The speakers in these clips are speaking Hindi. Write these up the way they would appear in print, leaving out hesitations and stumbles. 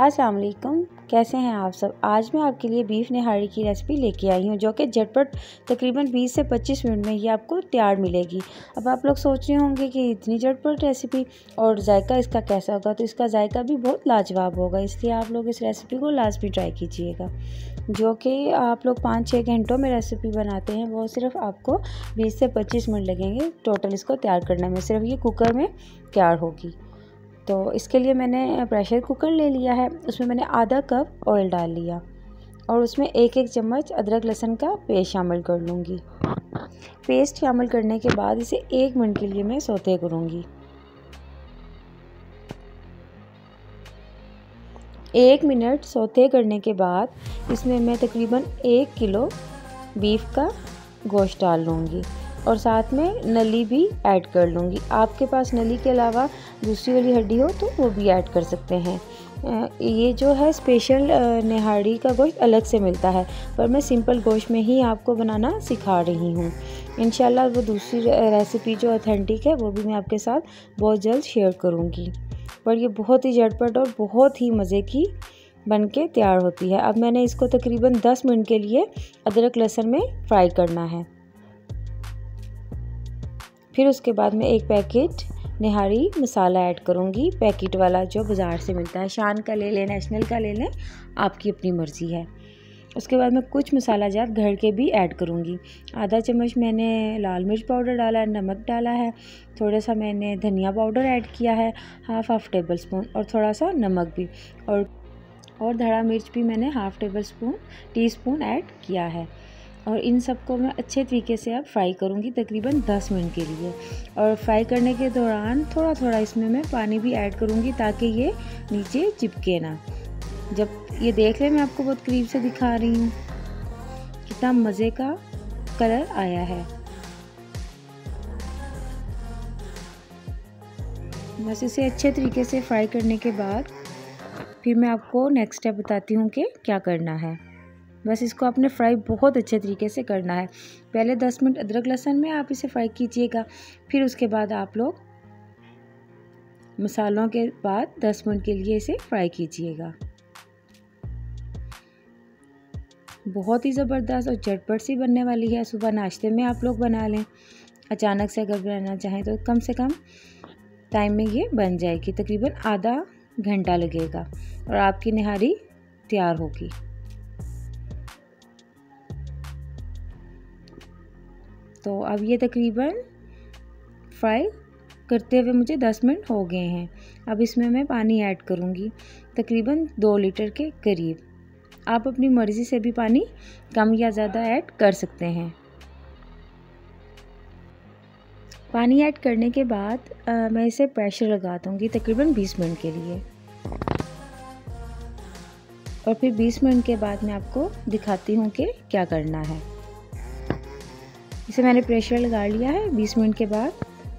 अस्सलाम वालेकुम, कैसे हैं आप सब। आज मैं आपके लिए बीफ निहारी की रेसिपी लेके आई हूँ जो कि झटपट तकरीबन 20 से 25 मिनट में ही आपको तैयार मिलेगी। अब आप लोग सोच रहे होंगे कि इतनी झटपट रेसिपी और जायका इसका कैसा होगा, तो इसका जायका भी बहुत लाजवाब होगा, इसलिए आप लोग इस रेसिपी को लाजमी ट्राई कीजिएगा। जो कि आप लोग 5-6 घंटों में रेसिपी बनाते हैं, वो सिर्फ आपको 20 से 25 मिनट लगेंगे टोटल इसको तैयार करने में। सिर्फ ये कुकर में तैयार होगी। तो इसके लिए मैंने प्रेशर कुकर ले लिया है, उसमें मैंने आधा कप ऑयल डाल लिया और उसमें एक चम्मच अदरक लहसुन का पेस्ट शामिल कर लूँगी। पेस्ट शामिल करने के बाद इसे 1 मिनट के लिए मैं सौते करूँगी। 1 मिनट सौते करने के बाद इसमें मैं तकरीबन 1 किलो बीफ का गोश्त डाल लूँगी और साथ में नली भी ऐड कर लूँगी। आपके पास नली के अलावा दूसरी वाली हड्डी हो तो वो भी ऐड कर सकते हैं। ये जो है स्पेशल निहारी का गोश्त अलग से मिलता है, पर मैं सिंपल गोश्त में ही आपको बनाना सिखा रही हूँ। इंशाल्लाह वो दूसरी रेसिपी जो ऑथेंटिक है वो भी मैं आपके साथ बहुत जल्द शेयर करूँगी। पर ये बहुत ही झटपट और बहुत ही मज़े की बन के तैयार होती है। अब मैंने इसको तकरीबन 10 मिनट के लिए अदरक लहसुन में फ्राई करना है। फिर उसके बाद मैं एक पैकेट निहारी मसाला ऐड करूँगी, पैकेट वाला जो बाज़ार से मिलता है। शान का ले लें, नेशनल का ले लें, आपकी अपनी मर्ज़ी है। उसके बाद मैं कुछ मसाला जात घर के भी ऐड करूँगी। आधा चम्मच मैंने लाल मिर्च पाउडर डाला है, नमक डाला है, थोड़ा सा मैंने धनिया पाउडर ऐड किया है, हाफ टेबल स्पून, और थोड़ा सा नमक भी, और धड़ा मिर्च भी मैंने हाफ टी स्पून ऐड किया है। और इन सबको मैं अच्छे तरीके से अब फ्राई करूँगी तकरीबन 10 मिनट के लिए। और फ्राई करने के दौरान थोड़ा थोड़ा इसमें मैं पानी भी ऐड करूँगी ताकि ये नीचे चिपके ना। जब ये देख लें, मैं आपको बहुत करीब से दिखा रही हूँ कितना मज़े का कलर आया है। बस इसे अच्छे तरीके से फ्राई करने के बाद फिर मैं आपको नेक्स्ट स्टेप बताती हूँ कि क्या करना है। बस इसको आपने फ्राई बहुत अच्छे तरीके से करना है। पहले 10 मिनट अदरक लहसुन में आप इसे फ्राई कीजिएगा, फिर उसके बाद आप लोग मसालों के बाद 10 मिनट के लिए इसे फ्राई कीजिएगा। बहुत ही ज़बरदस्त और झटपट सी बनने वाली है। सुबह नाश्ते में आप लोग बना लें, अचानक से अगर बनाना चाहें तो कम से कम टाइम में ये बन जाएगी। तकरीबन आधा घंटा लगेगा और आपकी निहारी तैयार होगी। तो अब ये तकरीबन फ्राई करते हुए मुझे 10 मिनट हो गए हैं। अब इसमें मैं पानी ऐड करूँगी तकरीबन 2 लीटर के करीब। आप अपनी मर्ज़ी से भी पानी कम या ज़्यादा ऐड कर सकते हैं। पानी ऐड करने के बाद मैं इसे प्रेशर लगा दूँगी तकरीबन 20 मिनट के लिए। और फिर 20 मिनट के बाद मैं आपको दिखाती हूँ कि क्या करना है। इसे मैंने प्रेशर लगा लिया है। 20 मिनट के बाद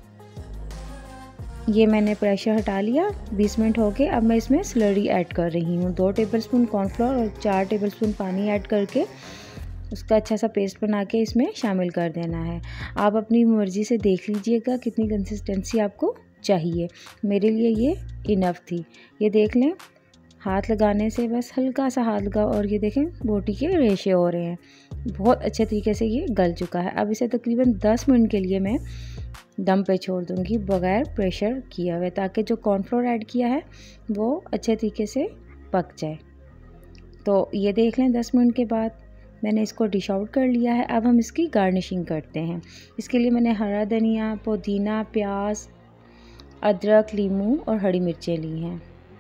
ये मैंने प्रेशर हटा लिया। 20 मिनट हो गए। अब मैं इसमें स्लरी ऐड कर रही हूँ। 2 टेबलस्पून कॉर्नफ्लोर और 4 टेबलस्पून पानी ऐड करके उसका अच्छा सा पेस्ट बना के इसमें शामिल कर देना है। आप अपनी मर्ज़ी से देख लीजिएगा कितनी कंसिस्टेंसी आपको चाहिए। मेरे लिए ये इनफ थी। ये देख लें, हाथ लगाने से बस हल्का सा हाथ लगा और ये देखें बोटी के रेशे हो रहे हैं। बहुत अच्छे तरीके से ये गल चुका है। अब इसे तकरीबन 10 मिनट के लिए मैं दम पे छोड़ दूँगी बगैर प्रेशर किए हुए, ताकि जो कॉर्नफ्लोर ऐड किया है वो अच्छे तरीके से पक जाए। तो ये देख लें 10 मिनट के बाद मैंने इसको डिश आउट कर लिया है। अब हम इसकी गार्निशिंग करते हैं। इसके लिए मैंने हरा धनिया, पुदीना, प्याज, अदरक, लीमू और हरी मिर्चें ली हैं।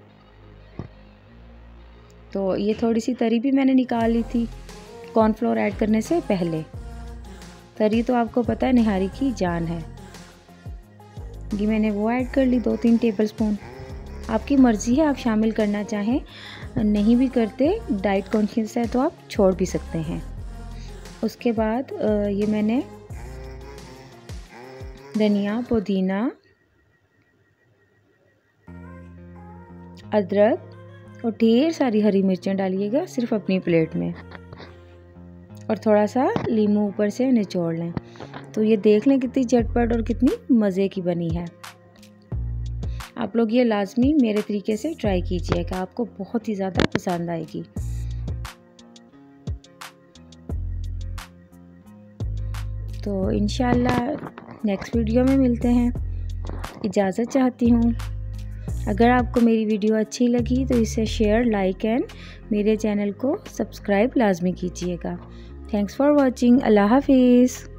तो ये थोड़ी सी तरी भी मैंने निकाल ली थी कॉर्नफ्लोर ऐड करने से पहले। तरी तो आपको पता है निहारी की जान है। ये मैंने वो ऐड कर ली 2-3 टेबलस्पून। आपकी मर्ज़ी है, आप शामिल करना चाहें, नहीं भी करते, डाइट कॉन्शियस है तो आप छोड़ भी सकते हैं। उसके बाद ये मैंने धनिया, पुदीना, अदरक और ढेर सारी हरी मिर्चें डालिएगा सिर्फ अपनी प्लेट में, और थोड़ा सा लीमू ऊपर से निचोड़ लें। तो ये देख लें कितनी झटपट और कितनी मज़े की बनी है। आप लोग ये लाजमी मेरे तरीके से ट्राई कीजिएगा, आपको बहुत ही ज़्यादा पसंद आएगी। तो इंशाल्लाह नेक्स्ट वीडियो में मिलते हैं। इजाज़त चाहती हूँ। अगर आपको मेरी वीडियो अच्छी लगी तो इसे शेयर, लाइक एंड मेरे चैनल को सब्सक्राइब लाजमी कीजिएगा। Thanks for watching. अल्लाह हाफिज़।